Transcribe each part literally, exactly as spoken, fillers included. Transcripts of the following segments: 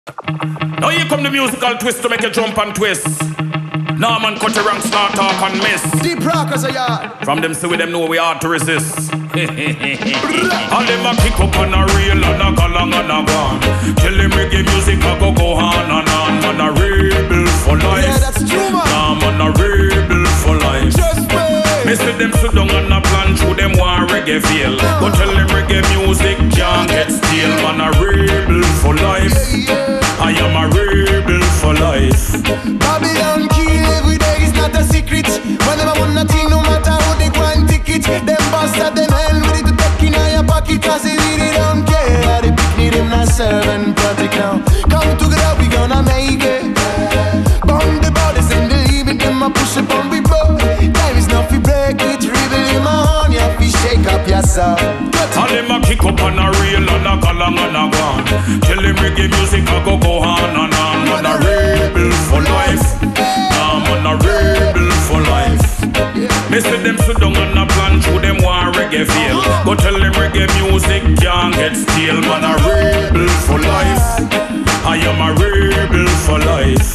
Now here come the musical twist to make you jump and twist. Nah man, cut your ranks, not talk and miss. Deep rockers a yard. From them see we them know we hard to resist. All them a kick up on a reel and a go long and a gone. Tell them reggae music a go go on and on. Man a rebel for life. Yeah, that's true, man. Nah man a rebel for life. Just wait. Me see them sit down and a plan through them want reggae feel. But tell them reggae music can't get stale. Man a rebel for life. Yeah, yeah. I am a rebel for life. Babylon kill every day is not a secret. Whenever one nothing, no matter how they grind ticket. Them bastard, them hell with it to take in your pocket. Cause they really don't care. They pick me, them not serving project now. Come together, we gonna make it. Bomb the bodies and the limit, them a push up on we bow. Time is not fi break it, rebel in my horn. You have to shake up yourself. All them a kick up on a reel and a go long and a gone. Tell them reggae music a go go on and on. Man a rebel for life. Nah man a rebel for life. Me see them sit down and a plan through them want reggae feel. Go tell them reggae music can't get stale. Man a rebel for life. I am a rebel for life.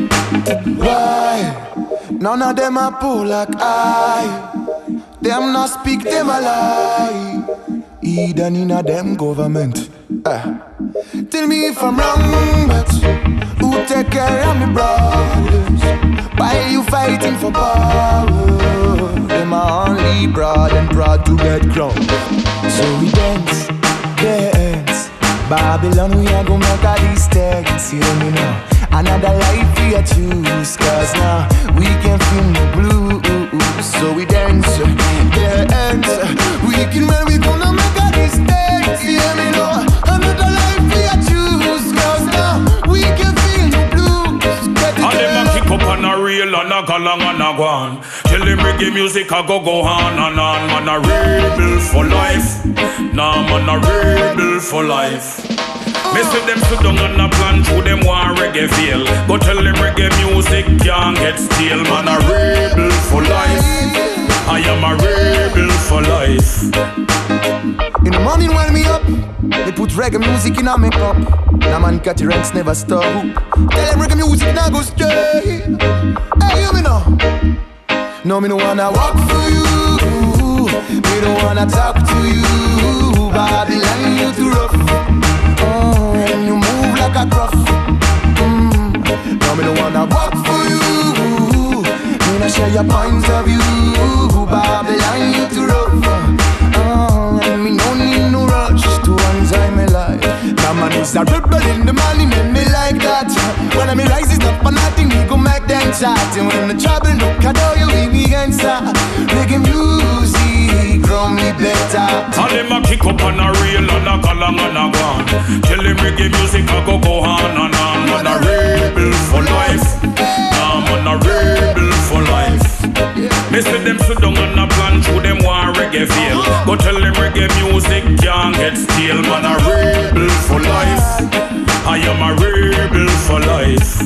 Why? None of them a pull like I. Them not speak, them a lie. Either in a them government. uh. Tell me if I'm wrong, but who take care of me brothers? Why you fighting for power? Them are only broad and proud to get crowned. So we dance, dance. Babylon, we are gonna make all these things. Hear me now. Another life we are choose. Cause now we can feel the blues. So we dance, dance. We can when we gonna make all these things. Hear me now. Another life we are choose. Cause now we can feel the blues. All them a kick up on a reel and a go long and a gone. Tell them reggae music a go go on and on. Man a rebel for life. Nah man a rebel for life. Me see them sit down and a plan through them want reggae feel. Go tell them reggae music can't get stale. Man a rebel for life. I am a rebel for life. In the morning when me up, they put reggae music in a makeup. Now man cut your rents never stop. Tell them reggae music now go straight. Hey you me know. No me no wanna walk for you. Me don't wanna talk to you. Babylon you too rough. Oh, and you move like a gruff. mm. Now me don't wanna walk for you. Me not share your points of view. Babylon you too rough. Oh, and me no need no rush to enjoy my life. Now man is a rebel in the morning and me like that. When I me rise is not for nothing, we go make them chat. And when the trouble look at how you we begin start. Reggae music from me better. All them a kick up on a reel and a go long and a gone. Tell them reggae music a go go on and on. Man a rebel for life. Nah man a rebel for life. Me see them sit down and a plan through them want reggae feel. Go tell them reggae music can't get stale. Man a rebel for life. I am a rebel for life.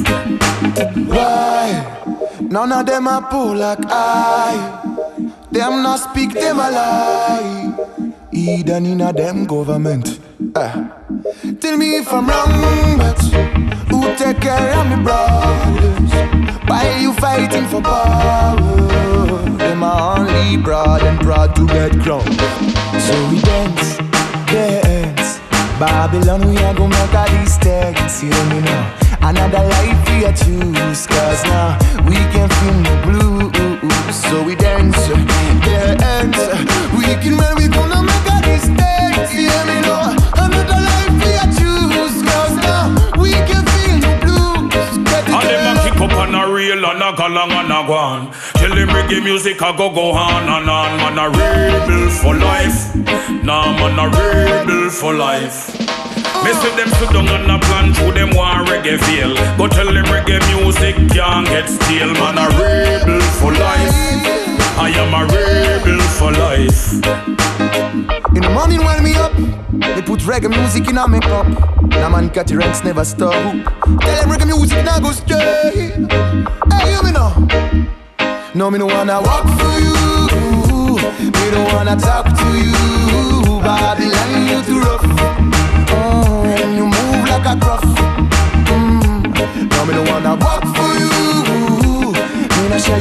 Why? None of them a pull like I. Them not speak, them a lie. Either in a them government. uh. Tell me if I'm wrong, but who take care of me brothers? Why you fighting for power? Them are only broad and proud to get crowned. So we dance, dance. Babylon, we are gonna make all these things. Hear me now. Another life we are choose. Cause now we can feel the blues. So we dance, dance. We can when we gonna make all these things. Hear me now. Another life we are choose. Cause now we can feel the blues. All them a kick up on a reel and a go long and a gone. Tell them reggae music a go go on and on. Man a rebel for life. Nah man a rebel for life. Me see them sit down and a plan through them want reggae feel. Go tell them reggae music can't get stale. Man a rebel for life. I am a rebel for life. In the morning when me up, they put reggae music in a makeup. Now man cut your rents never stop. Tell them reggae music now go straight. Hey you me know. No me no wanna walk for you. Me don't wanna talk to you. Babylon you too rough. Oh, and you move like a gruff.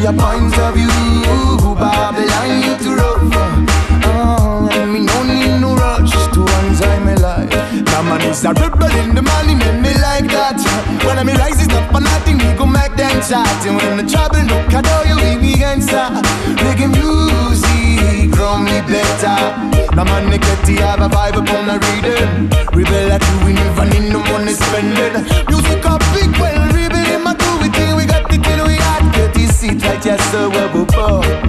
your point of view. Babylon, you too rough. Oh, and me no need no rush to enjoy my life. Now man is a rebel in the money, make me like that. When I me rise is up for nothing, we go make them chat. And when the trouble look at all you, we can start making music, grow me better. Now man, they get to have a vibe upon the rhythm. Rebel at you, we never need no money spending. Music up big, well, rebel in my do it, we got the kill, we got get this seat right, yes, sir, we're